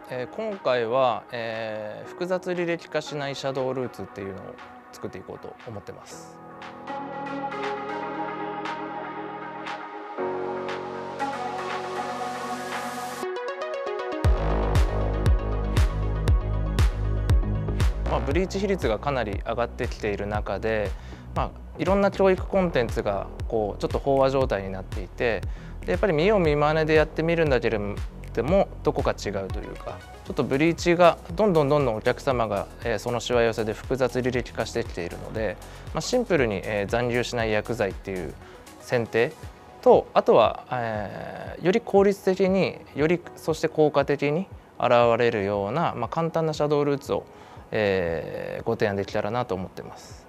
今回は、複雑履歴化しないシャドウルーツっていうのを作っていこうと思ってます。ブリーチ比率がかなり上がってきている中で、いろんな教育コンテンツがちょっと飽和状態になっていて、でやっぱり見よう見まねでやってみるんだけれどもどこか違うというか、ちょっとブリーチがどんどんお客様がそのしわ寄せで複雑履歴化してきているので、シンプルに残留しない薬剤っていう選定と、あとはより効率的にそして効果的に現れるような簡単なシャドウルーツをご提案できたらなと思っています。